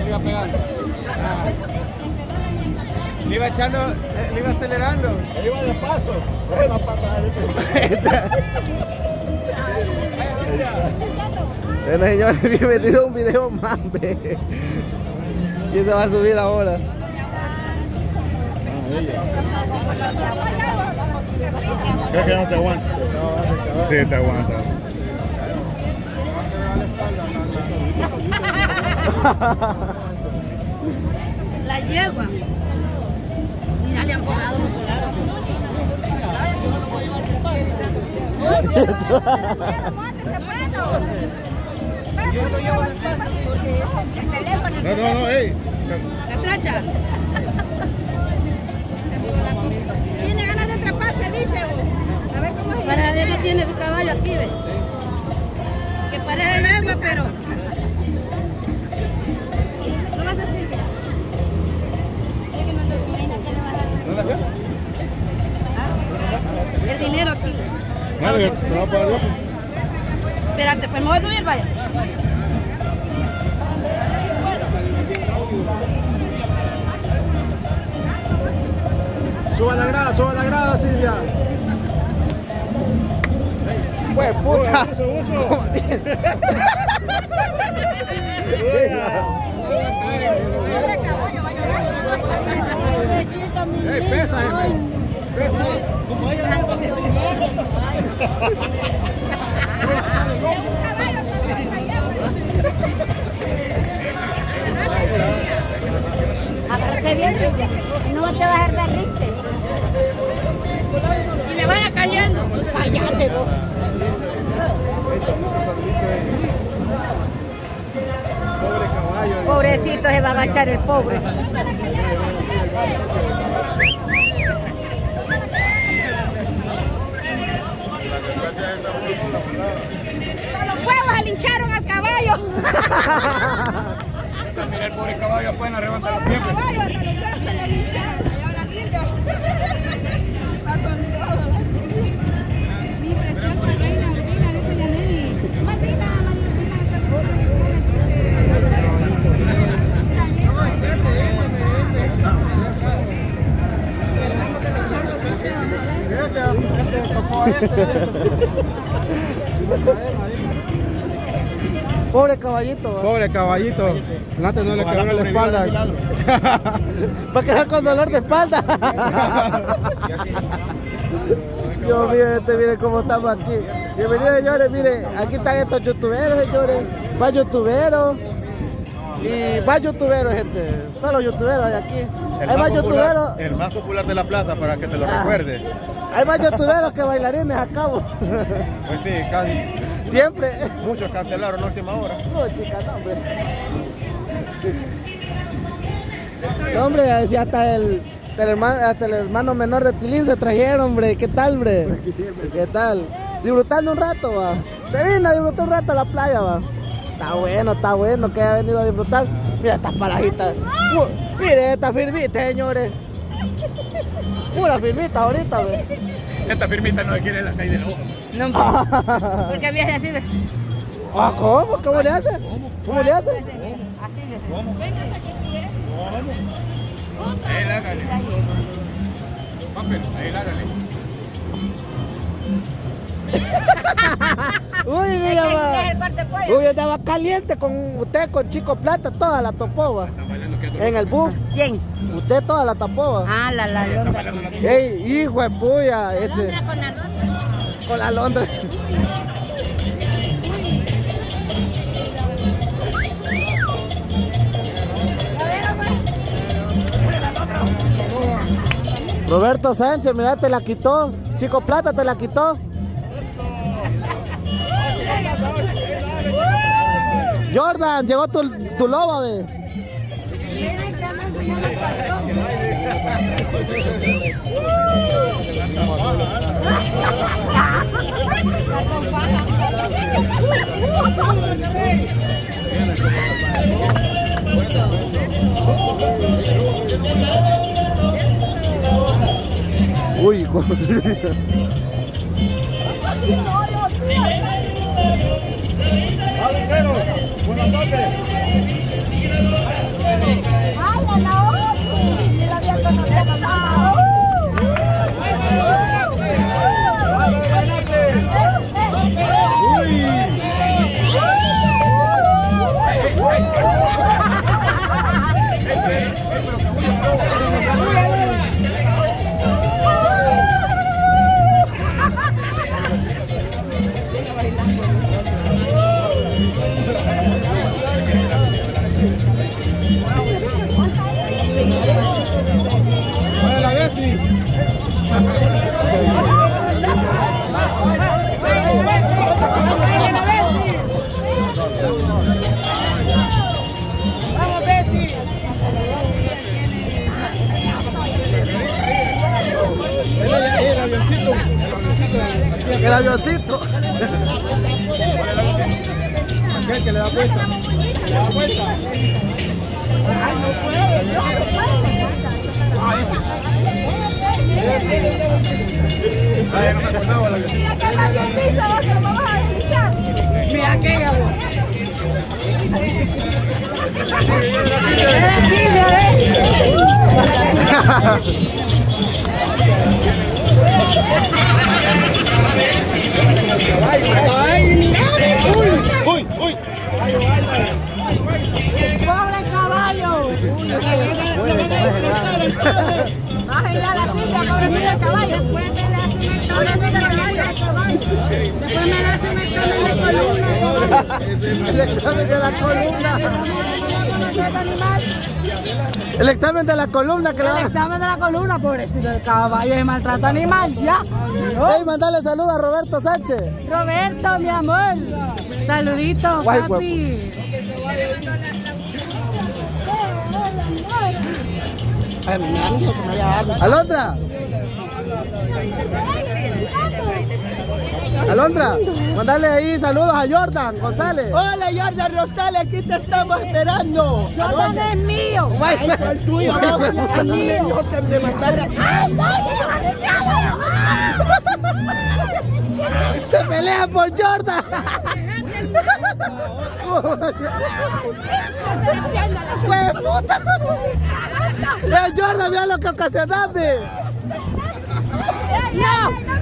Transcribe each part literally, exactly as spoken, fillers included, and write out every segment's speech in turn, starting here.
le iba pegando. Ah. Le iba echando, le iba acelerando. Le iba de paso. Una patada. Bueno, señores, bienvenido a un video más, ve. ¿Quién se va a subir ahora? Creo que no te aguanta. Sí, te aguanta. La yegua. Mira, le han colado los solados. No, no, no, ey. La tracha. Tiene ganas de atraparse, dice. A ver cómo es. Para eso tiene el caballo aquí, ¿ves? Que parece el agua, pero... No vas a decir que... El dinero aquí. Madre, te va a pagar loco. Espérate, pues me voy a subir, vaya. Suba la grada, suba la grada, Silvia. ¡Pues puta! Uso, uso. Ey, pesa, jefe. Pesa. Como ella no va Agárrate bien, y no te vas a hacer berrinche. Y me vaya cayendo. Cállate vos. Pobre caballo. Pobrecito se va a agachar el pobre. Los huevos se lincharon al caballo. Mira el pobre caballo apenas levanta los pies. El caballo hasta los brazos lo lincharon. Y ahora sí yo. Va con todo. Mi preciosa reina Urbina, dice la neni. Madrina, María Urbina, esa cosa que Pobre caballito. ¿Va? Pobre caballito. Antes no le quebró la espalda. Va a quedar con dolor de espalda. Dios mío, este, miren cómo estamos aquí. Bienvenidos, señores. Miren, aquí están estos youtuberos, señores. Va youtuberos. Y va youtuberos, gente. Solo youtuberos hay aquí. El Hay más más popular, youtuberos. el más popular de la plaza, para que te lo Ah. recuerde. Hay más youtuberos que bailarines a cabo. Pues sí, casi. Siempre. Muchos cancelaron a última hora. No, chica, no, hombre. No, hombre, decía hasta el, el hermano, hasta el hermano menor de Tilín se trajeron, hombre. ¿Qué tal, hombre? ¿Qué tal? Disfrutando un rato, va. Se vino a disfrutar un rato a la playa, va. Está bueno, está bueno que haya venido a disfrutar. Mira estas parajitas. Uh, mire esta firmita, señores. Pura firmita ahorita, ve. Esta firmita no quiere la caída de la hoja. No, porque había así, ¿ves? Ah, ¿cómo? ¿Cómo le hace? ¿Cómo le hace? Así, ¿ves? ¿Cómo? Ahí lágale. Papi, ahí lágale. Uy, es mira, que va. es el corte de pollo. Uy, estaba caliente con usted, con Chico Plata, toda la topó, va. Están bailando que En el bus. ¿Quién? Usted toda la tapó, va. Ah, la la Londra. Ey, hijo de puya, La este, Londra con la Londra. con la Londra. Roberto Sánchez, mira, te la quitó. Chico Plata te la quitó. Jordan, llegó tu, tu loba, ve. Uy, Buenas tardes. avioncito. Aquel que le da vuelta. Le da vuelta. Ay, no puede. Ay, no me acordaba la que... Mira aquella, vos. ¡Uy! ¡Uy! ¡Pobre caballo! Bájenle a la silla, pobrecito el caballo. Pobrecito el caballo. Después me le hacen un examen de columna. El examen de la columna. El examen de la columna que le El da. examen de la columna, pobrecito el caballo. Es maltrato animal, ya. Ey, mandale saludos a Roberto Sánchez. Roberto, mi amor. Saludito, Guay, papi. Alondra. Alondra, mandale ahí saludos a Jordan González. Hola Jordan Rosales, aquí te estamos esperando. Jordan es mío. Guay, Ay, ¿cuál tuyo? No, a mí me dijo que me mandara. se pelea por Jordan. ¡Pues puta! ¡Ve Jordan, mira lo que ocasionaste! ¡No!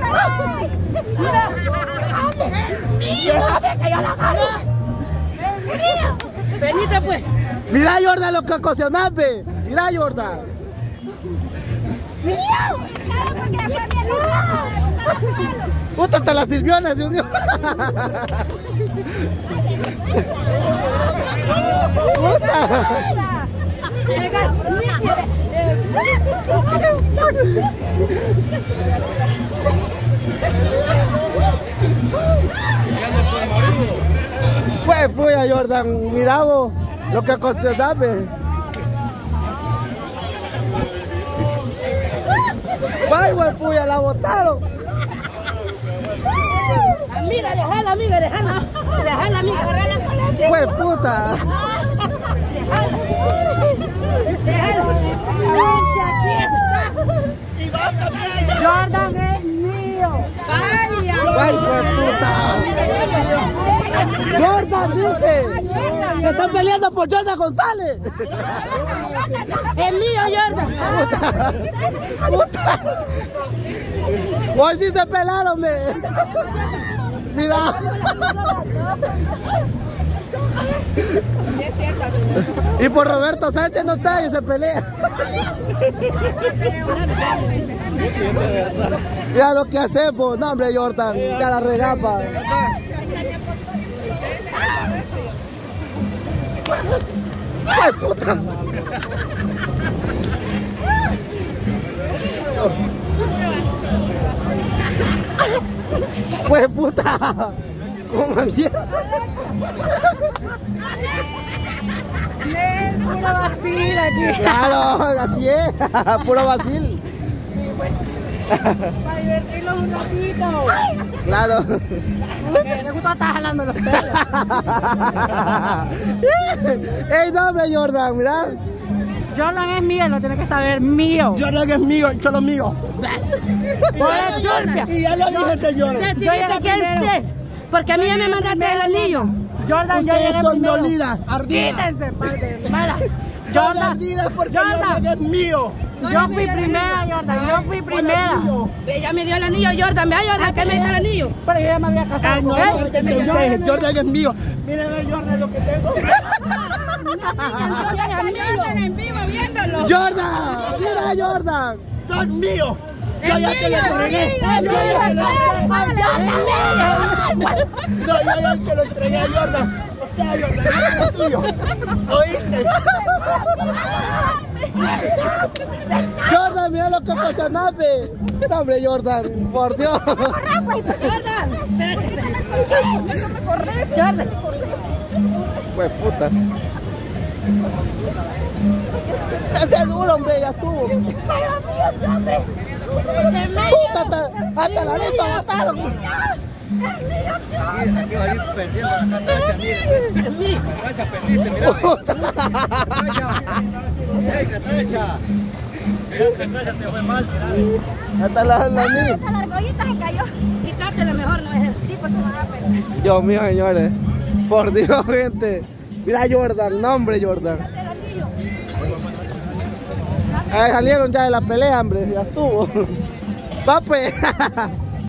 Venite pues. Mira Jordan lo que ocasionaste. Mira Jordan. Puta, hasta las silvionas se unió. Puta. Pues puya Jordan, mira vos lo que ocasionaste. Ay, güey, puya, la botaron. Amiga, déjala, amiga, déjala. Déjala, amiga. Pues puta. Déjala. Jordan es mío. Vaya. Ay, pues puta. Jordan dice. Se están peleando por Jordan González. Es mío, Jordan. Puta. Puta. Hoy sí se pelaron, me. Mira. Y por Roberto Sánchez no está y se pelea. Mira lo que hacemos. No, hombre, Jordan. Ya la regapa. ¡Ay, puta! ¡Pues puta! ¡Como mierda! Es puro vacil aquí. ¡Claro! ¡Así es! ¡Puro vacil! Para divertirnos un ratito. ¡Claro! Me gusta estar jalando los pelos. ¡Ey, no, hombre, Jordan! Mira. Jordan es mío, lo tiene que saber, mío. Jordan es mío, todo mío. Por el churpia. Y ya lo dije que Jordan. Decidiste que él es. Porque a mí ya me mandaste el anillo. Jordan, yo Ustedes llegué son primero. dolidas, ardidas. Quítense, par de mala. Son Jordan, ardidas porque Jordan. Jordan es mío. Yo fui primera, Jordan, yo fui primera. Ella me dio el anillo, Jordan. Ve a Jordan que me dio el anillo. Pero yo ya me había casado Ay, no, con no, él. no, que me deje. Jordan es mío. Miren, Jordan, lo que tengo. Jordan en vivo viéndolo. ¡Jordan! ¡Mira, Jordan! Son míos. Yo ya te lo entregué. Es Yo ya te lo entregué. No, yo ya te lo entregué a Jordan. O sea, Jordan, es tuyo. ¿Oíste? Jordan, mira lo que ocasionaste. No, hombre, Jordan, por Dios. Jordan. Espérate. Jordan. Pues puta. Ese es duro, hombre, ya estuvo. Puta, hasta, hasta la neta mataron. Aquí va a ir perdiendo la catracha, mire. Catracha, perdiste, mira. Catracha. ¡Ey, catracha! Mira, catracha, te fue mal, mira. Hasta la, la niña. Hasta la argollita se cayó. Quítatela mejor, no es el tipo que va a perder. Dios mío, señores. Por Dios, gente. Mira Jordan, nombre Jordan. Ahí salieron ya de la pelea, hombre. Ya estuvo. Va pues.